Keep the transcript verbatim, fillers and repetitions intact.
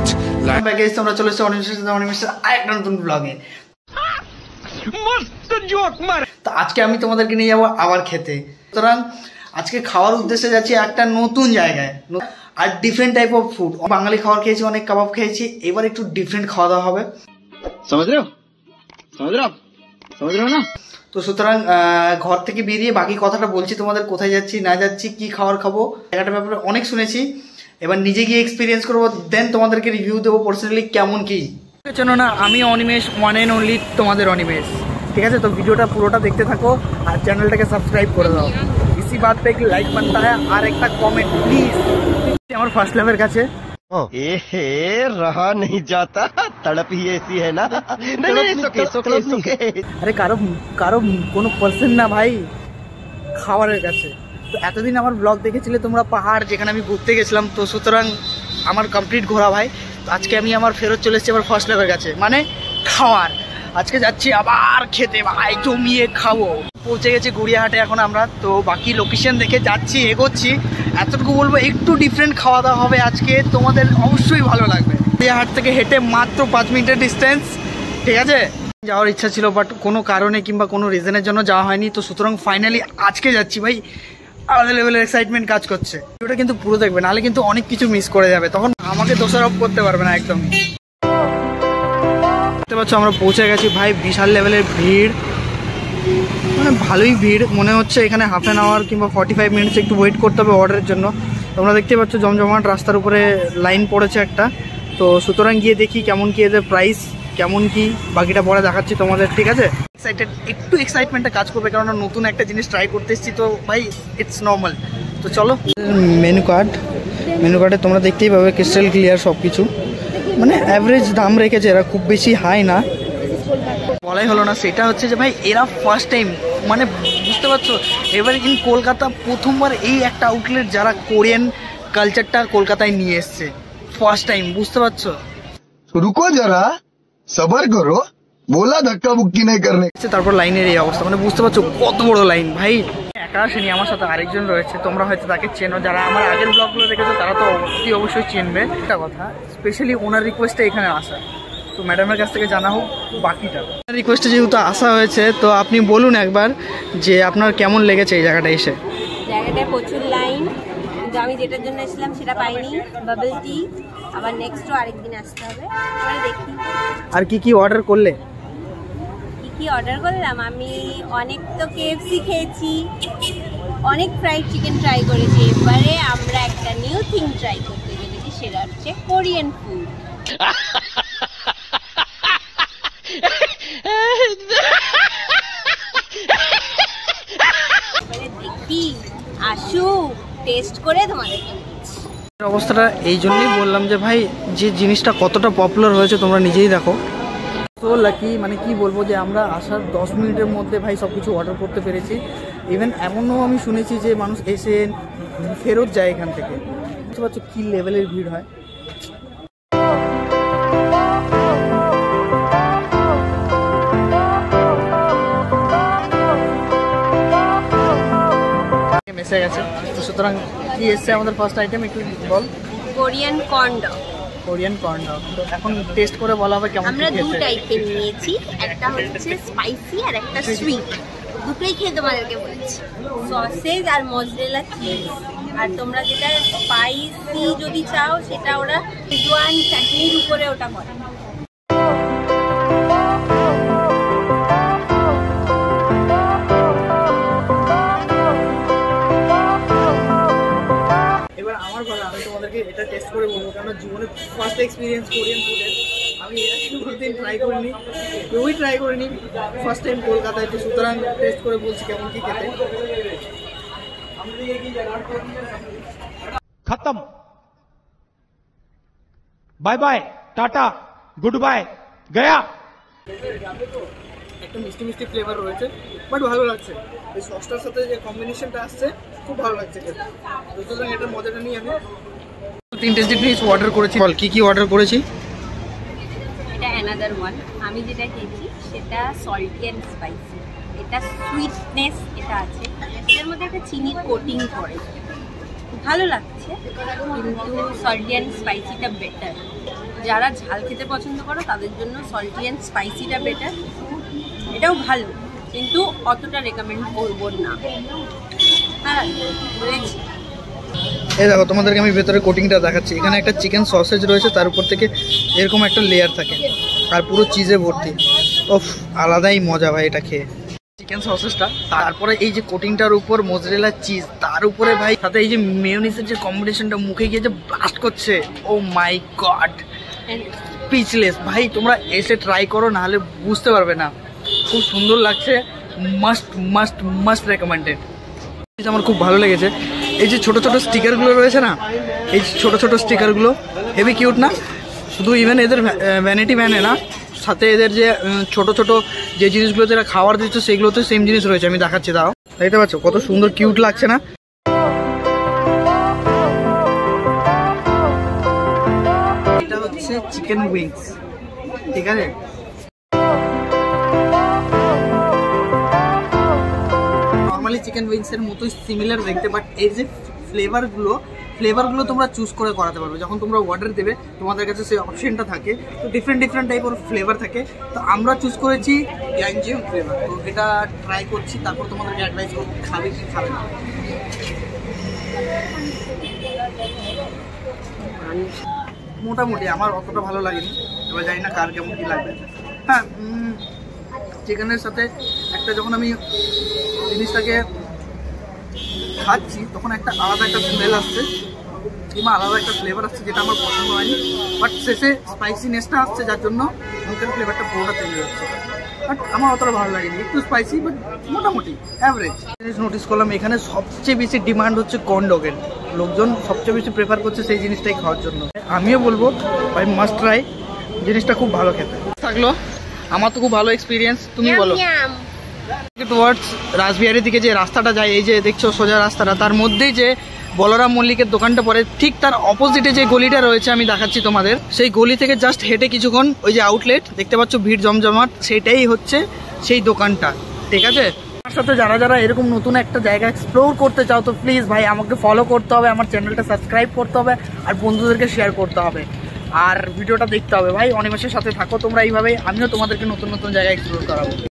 তোমরা চলে এসেছো অনিমেষের সাথে অনিমেষের আরেকটা নতুন ব্লগে। মস্ত জোক মার। তো আজকে আমি তোমাদেরকে নিয়ে যাবো আবার খেতে। সুতরাং আজকে খাওয়ার উদ্দেশ্যে যাচ্ছি একটা নতুন জায়গায় আর ডিফারেন্ট টাইপ অফ ফুড। বাঙালি খাবার খেয়েছি, অনেক কাবাব খেয়েছি, এবার একটু ডিফারেন্ট খাওয়া দাওয়া হবে। সমঝ রেও সমঝ রেও সমঝ রেও না? তো সুতরাং ঘর থেকে বেরিয়ে বাকি কথাটা বলছি তোমাদের, কোথায় যাচ্ছি না যাচ্ছি, কি খাবার খাবো, জায়গাটার ব্যাপারে অনেক শুনেছি, এবার নিজে গিয়ে এক্সপিরিয়েন্স করবো, দেন তোমাদেরকে রিভিউ দেবো পার্সোনালি কেমন কি। চেনো না, আমি অনিমেষ, ওয়ান অ্যান্ড অনলি তোমাদের অনিমেষ, ঠিক আছে? তো ভিডিওটা পুরোটা দেখতে থাকো আর চ্যানেলটাকে সাবস্ক্রাইব করে দাও। ইসি বাত पे एक লাইক बनता है আর একটা কমেন্ট প্লিজ। আমার ফার্স্ট লেভেলের কাছে ए हे रहा नहीं जाता, तड़प ही ऐसी है ना। नहीं नहीं सुके सुके सुके। আরে কারো কারো কোনো পার্সন না ভাই, খাবারের কাছে। তো এতদিন আমার ব্লগ দেখেছিলে তোমরা পাহাড়, যেখানে আমি ঘুরতে গেছিলাম। তো সুতরাং আমার কমপ্লিট ঘোরা ভাই। তো আজকে আমি আমার ফেরত চলে এসেছি আবার ফার্স্ট লেভেলের কাছে, মানে খাওয়ার। আজকে যাচ্ছি আবার খেতে ভাই, জমিয়ে খাবো। পৌঁছে গেছি গড়িয়াহাটে এখন আমরা। তো বাকি লোকেশন দেখে যাচ্ছি, এগোচ্ছি। এতটুকু বলবো, একটু ডিফারেন্ট খাওয়া দাওয়া হবে আজকে, তোমাদের অবশ্যই ভালো লাগবে। গড়িয়াহাট থেকে হেঁটে মাত্র পাঁচ মিনিটের ডিস্টেন্স, ঠিক আছে? যাওয়ার ইচ্ছা ছিল বাট কোনো কারণে কিংবা কোনো রিজনের জন্য যাওয়া হয়নি। তো সুতরাং ফাইনালি আজকে যাচ্ছি ভাই, আলাদা লেভেলের এক্সাইটমেন্ট কাজ করছে। ভিডিওটা কিন্তু পুরো দেখবে, নাহলে কিন্তু অনেক কিছু মিস করে যাবে, তখন আমাকে দোষারোপ করতে পারবে না একদম। দেখতে পাচ্ছ আমরা পৌঁছে গেছি ভাই, বিশাল লেভেলের ভিড়, মানে ভালোই ভিড় মনে হচ্ছে। এখানে হাফ অ্যান আওয়ার কিংবা ফর্টি ফাইভ মিনিটস একটু ওয়েট করতে হবে অর্ডারের জন্য। তোমরা দেখতে পাচ্ছ জমজমাট রাস্তার উপরে লাইন পড়েছে একটা। তো সুতরাং গিয়ে দেখি কেমন কি এদের প্রাইস, কেমন কি বাকিটা পরে দেখাচ্ছি তোমাদের, ঠিক আছে? এক্সাইটেড, একটু এক্সাইটমেন্টটা কাজ করবে, কারণ নতুন একটা জিনিস ট্রাই করতে এসেছি তো ভাই, ইটস নর্মাল। তো চলো, মেনু কার্ড মেনু কার্ডে তোমরা দেখতেই পাবে ক্রিস্টাল ক্লিয়ার সব কিছু, মানে অ্যাভারেজ দাম রেখেছে এরা, খুব বেশি হাই না। বলাই হলো না, সেটা হচ্ছে যে ভাই এরা ফার্স্ট টাইম, মানে বুঝতে পারছো, এবার ইন কলকাতা প্রথমবার এই একটা আউটলেট যারা কোরিয়ান কালচারটা কলকাতায় নিয়ে এসছে ফার্স্ট টাইম, বুঝতে পারছো? রুকো যারা, সবার করো, বলা ধাক্কা বুক্কি নাই করনে। তারপর লাইনের এই অবস্থা, মানে বুঝতে পারছো কত বড় লাইন ভাই। একা আসেনি, আমার সাথে আরেকজন রয়েছে, তোমরা হয়তো তাকে চেনো, যারা আমার আগের ব্লগগুলো দেখেছো তারা তো অবশ্যই অবশ্যই চিনবে। একটা কথা, স্পেশালি ওনার রিকোয়েস্টে এখানে আসা, তো ম্যাডামের কাছ থেকে জানা হোক বাকিটা। রিকোয়েস্টে যেহেতু আসা হয়েছে, তো আপনি বলুন একবার যে আপনার কেমন লেগেছে এই জায়গাটা এসে। জায়গাটায় প্রচুর লাইন, কিন্তু আমি যেটার জন্য এসেছিলাম সেটা পাইনি, বাবল টি। আবার নেক্সটও আরেকদিন আসতে হবে, এবারে দেখি। আর কি কি অর্ডার করলে? কি কি অর্ডার করলাম আমি, অনেক তো কেএফসি খেয়েছি, অনেক ফ্রাইড চিকেন ট্রাই করেছি। এবারে আমরা একটা নিউ থিং ট্রাই করতে চলেছি, সেটা হচ্ছে কোরিয়ান ফুড। দেখি, আসু, টেস্ট করে তোমাদেরকে বলছি। অবস্থাটা এই জন্যই বললাম যে ভাই, যে জিনিসটা কতটা পপুলার হয়েছে তোমরা নিজেই দেখো। তো লাকি, মানে কি বলবো, যে আমরা আসার দশ মিনিটের মধ্যে ভাই সব কিছু অর্ডার করতে পেরেছি। ইভেন এমনও আমি শুনেছি যে মানুষ এসে ফেরত যায় এখান থেকে। বুঝতে পারছো কী লেভেলের ভিড় হয়। এসে গেছে, তো সুতরাং কি এসছে আমাদের ফার্স্ট আইটেম, একটু বল। Korean corn dog. Korean corn dog, তো এখন টেস্ট করে বলা হবে কেমন। আমরা দু টাইপের নিয়েছি, একটা হচ্ছে স্পাইসি আর একটা সুইট। দুটোই খেয়ে তোমাদেরকে বলেছি, সসেজ আর মজরেলা চিজ। আর তোমরা যেটা স্পাইসি যদি চাও, সেটা ওরা সিজওয়ান চাটনির উপরে ওটা করে। এটা টেস্ট করে বলবো, কারণ জীবনে ফার্স্ট এক্সপিরিয়েন্স কোরিয়ান ফুডের। আমি এর আগে কোনোদিন ট্রাই করিনি, কেউই ট্রাই করিনি, ফার্স্ট টাইম কলকাতায়। তো সুতরাং টেস্ট করে বলছি কেমন কি খেতে। খতম, বাই বাই, টাটা, গুড বাই, গয়া। একটা মিষ্টি মিষ্টি ফ্লেভার রয়েছে, বাট ভালো লাগছে। এই সসটার সাথে যে কম্বিনেশনটা আসছে, খুব ভালো লাগছে খেতে। তো সুতরাং এটা মজাটা নিয়ে আমি তিনটে জিনিস অর্ডার করেছি। বল কি কি অর্ডার করেছি। এটা অ্যানাদার ওয়ান, আমি যেটা খেয়েছি সেটা সল্টি অ্যান্ড স্পাইসি। এটা সুইটনেস এটা আছে, এর মধ্যে একটা চিনির কোটিং করে, ভালো লাগছে, কিন্তু সল্টি অ্যান্ড স্পাইসিটা বেটার। যারা ঝাল খেতে পছন্দ করো তাদের জন্য সল্টি অ্যান্ড স্পাইসিটা বেটার। এটাও ভালো কিন্তু অতটা রেকমেন্ড করবো না। হ্যাঁ বলেছি। এই দেখো তোমাদেরকে আমি ভেতরে কোটিংটা দেখাচ্ছি। এখানে একটা চিকেন সসেজ রয়েছে, তার উপর থেকে এরকম একটা লেয়ার থাকে আর পুরো চিজে ভর্তি। ওফ, আলাদাই মজা ভাই এটা খেয়ে। চিকেন সসেসটা, তারপরে এই যে কোটিংটার উপর মোজরেলা চিজ, তার উপরে ভাই সাথে এই যে মেয়োনিজের যে কম্বিনেশনটা মুখে গিয়ে যে ব্লাস্ট করছে, ও মাই গড, স্পিচলেস ভাই। তোমরা এসে ট্রাই করো, নাহলে বুঝতে পারবে না। খুব সুন্দর লাগছে, মাস্ট মাস্ট মাস্ট রেকমেন্ডেড। আমার খুব ভালো লেগেছে এই যে ছোট ছোট স্টিকারগুলো রয়েছে না, এই ছোট ছোট স্টিকারগুলো হেভি কিউট না? শুধু ইভেন এদের ভ্যানিটি ভ্যানে না, সাথে এদের যে ছোট ছোট যে জিনিসগুলো যারা খাবার দিচ্ছে সেগুলোতে সেম জিনিস রয়েছে। আমি দেখাচ্ছি, দাও, দেখতে পাচ্ছ কত সুন্দর কিউট লাগছে না? এটা হচ্ছে চিকেন উইংস, ঠিক আছে? নর্মালি চিকেন উইংসের মতোই সিমিলার দেখতে, বাট এর যে ফ্লেভারগুলো ফ্লেভারগুলো তোমরা চুজ করে করাতে পারবে। যখন তোমরা অর্ডার দেবে তোমাদের কাছে সেই অপশনটা থাকে, তো ডিফারেন্ট ডিফারেন্ট টাইপের ফ্লেভার থাকে। তো আমরা চুজ করেছি গ্যাঞ্জিয়াম ফ্লেভার, তো এটা ট্রাই করছি, তারপর তোমাদেরকে অ্যাডভাইস করবো খাবে কি খাবে না। মোটামুটি আমার অতটা ভালো লাগেনি, এবার জানি না কার কেমন কী লাগবে। হ্যাঁ, চিকেনের সাথে একটা যখন আমি জিনিসটাকে খাচ্ছি তখন একটা আলাদা একটা স্মেল আসছে কিংবা আলাদা একটা ফ্লেভার আসছে, যেটা আমার পছন্দ হয়নি। বাট শেষে স্পাইসিনেসটা আসছে, যার জন্য মুখের ফ্লেভারটা পুরোটা চেঞ্জ হচ্ছে। বাট আমার অতটা ভালো লাগেনি, একটু স্পাইসি বাট মোটামুটি অ্যাভারেজ। জিনিস নোটিস করলাম এখানে সবচেয়ে বেশি ডিমান্ড হচ্ছে কর্ন ডগের। লোকজন সবচেয়ে বেশি প্রেফার করছে সেই জিনিসটাই খাওয়ার জন্য। আমিও বলবো ভাই মাস্ট ট্রাই, জিনিসটা খুব ভালো খেতে। থাকলো আমার তো খুব ভালো এক্সপিরিয়েন্স, তুমি বলো। টুয়ার্ডস রাসবিহারির দিকে যে রাস্তাটা যায়, এই যে দেখছো সোজা রাস্তাটা, তার মধ্যেই যে বলরাম মল্লিকের দোকানটা পড়ে, ঠিক তার অপোজিটে যে গলিটা রয়েছে আমি দেখাচ্ছি তোমাদের, সেই গলি থেকে জাস্ট হেঁটে কিছুক্ষণ ওই যে আউটলেট দেখতে পাচ্ছ ভিড় জমজমাট, সেটাই হচ্ছে সেই দোকানটা, ঠিক আছে? আমার সাথে যারা যারা এরকম নতুন একটা জায়গা এক্সপ্লোর করতে চাও তো প্লিজ ভাই আমাকে ফলো করতে হবে, আমার চ্যানেলটা সাবস্ক্রাইব করতে হবে আর বন্ধুদেরকে শেয়ার করতে হবে, আর ভিডিওটা দেখতে হবে ভাই। অনিমেষের সাথে থাকো তোমরা এইভাবেই, আমিও তোমাদেরকে নতুন নতুন জায়গায় এক্সপ্লোর করাবো।